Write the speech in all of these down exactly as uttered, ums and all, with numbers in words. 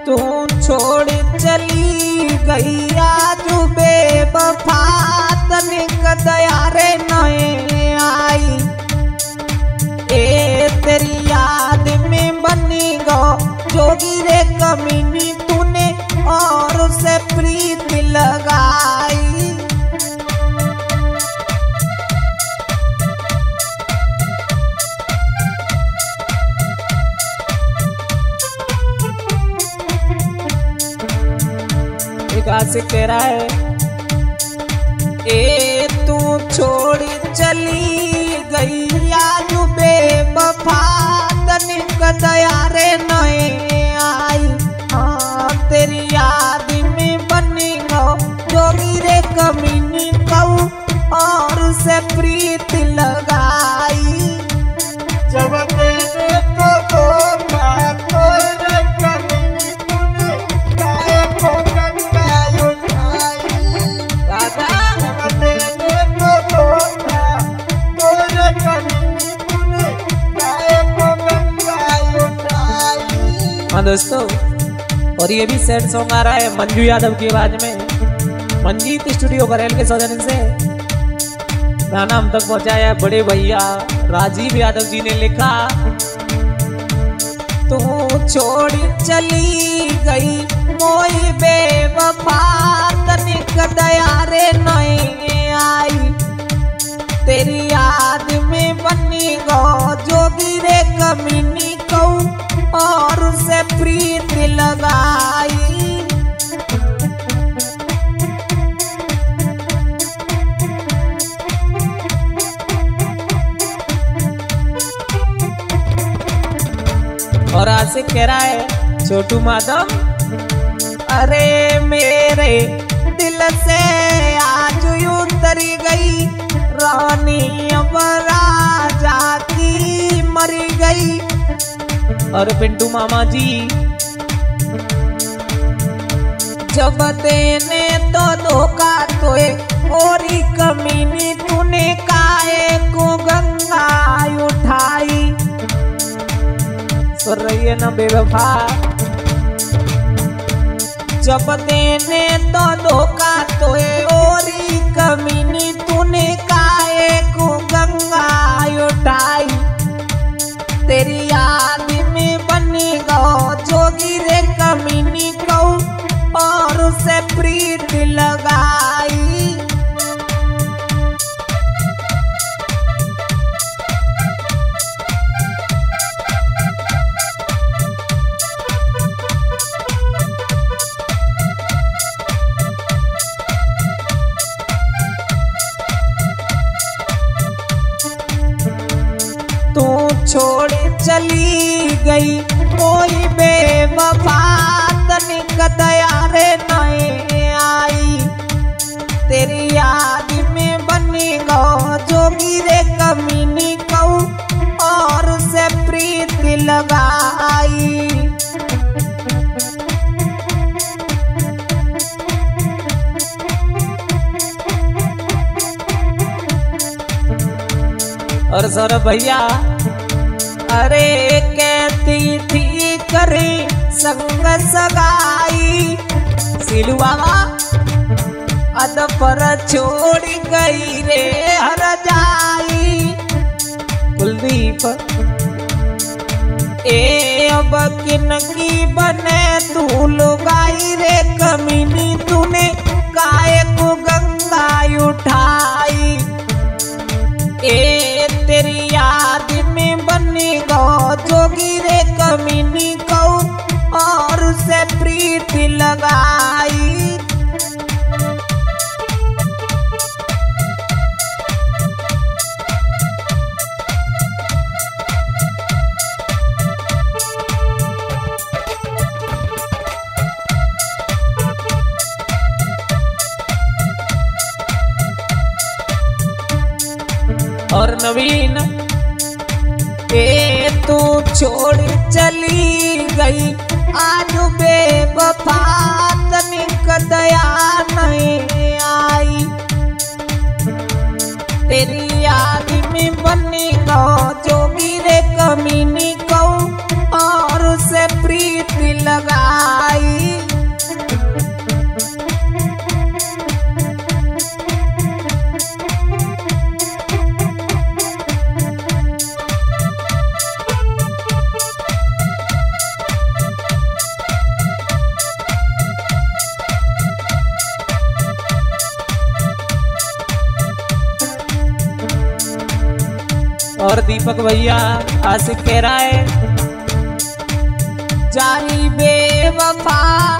तू छोड़ चली गई आज बेवफा तनिक दया रे नए आई। ए तेरी याद में बनी गो जोगी रे कमीनी तूने और उसे प्रीत लगाई। एक आशिक कह रहा है, ए तू छोड़ चली गई आज बेवफा तनिक दया रे नए आई। हाँ तेरी याद में बनी गो जोगी रे कमीनी कहूँ और उसे प्रीत लगाई। जब तेरे को धोखा तोरे कमीनी तूने काहे को गंगा उठाई। दादा जब तेरे को धोखा तोरे कमीनी तूने काहे को गंगा उठाई। हाँ दोस्तों, और ये भी सैड सॉन्ग आ रहा है मंजू यादव की आवाज में, मंजीत स्टूडियो करेल के सौजन्य से गाना हम तक पहुंचाया है बड़े भैया राजीव यादव जी ने लिखा। तू छोड़ चली गई मोई बेवफा तनिक दया रे नए आई। तेरी याद में बनी गो जोगी रे कमीनी कहूँ और उसे प्रीत लगाई। और आशिक कह रहा है छोटू माधव, अरे मेरे दिल से आज उतर गई रानी अब राजा की मरी गई। और पिंटू मामा जी, जब तेने तो धोखा तोए और कमीनी तूने काहे को गंगा उठाई। सुन रही है ना बेवफा, जब तेने तो धोखा तोए और कमीनी तूने काहे को गंगा उठाई। तेरी याद में बनी गो जोगी रे कमीनी कहूँ और उसे प्रीत लगाई। तू छोड़ चली गई कोई बेवफा तनिक दया रे नए आई। तेरी याद में बनी गो जोगी रे कमीनी कहूँ और उसे प्रीत लगाई। और सौरभ भैया, अरे कहती थी करे संग सगाई। सिलू बाबा अद पर छोड़ गई रे हर जाई। कुलदीप, ए अब किन की बने तू लुगाई रे कमीनी तूने काहे को गंगा उठाई। ए तेरी याद में बनी गो जोगी रे कमीनी कहूँ और उसे प्रीत लगाई। और नवीन, ए तू छोड़ चली गई आज बेवफा तनिक दया नहीं आई। तेरी याद में बनी गो जोगी रे कमीनी कहूँ और उसे प्रीत लगाई। और दीपक भैया आशिक कह रहा है जारी बेवफा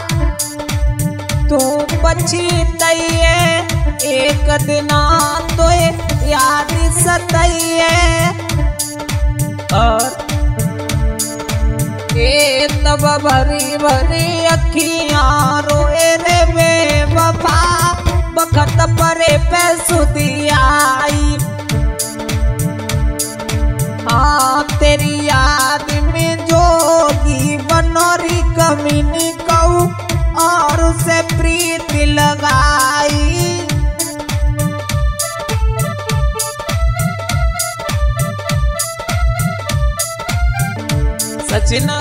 तू पछीतइए एक दिना तो याद सतइए और ए तब भरी भरी अखियां रोए रे बेवफा बखत परे पे सुधी आई हाँ तेरी याद में जोगी बनोरी कमीनी कहूँ और उसे प्रीति लगाई सचिना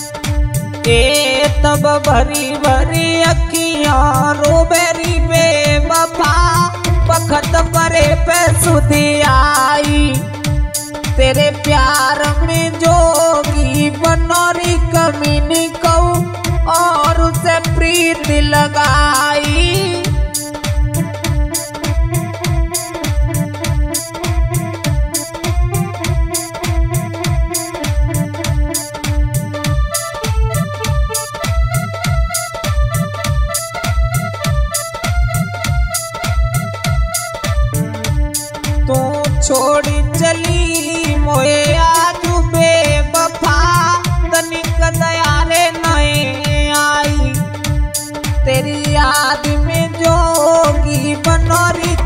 ए तब भरी भरी अखियां रोबेरी बेवफा बखत परे पे सुधी आई तेरे प्यार में जोगी बनोरी कमीनी कहूँ और उसे प्रीति लगाई तू छोड़ी चली मोए आजू बेवफा तनिक दया रे नए आई तेरी याद में जोगी बनोरी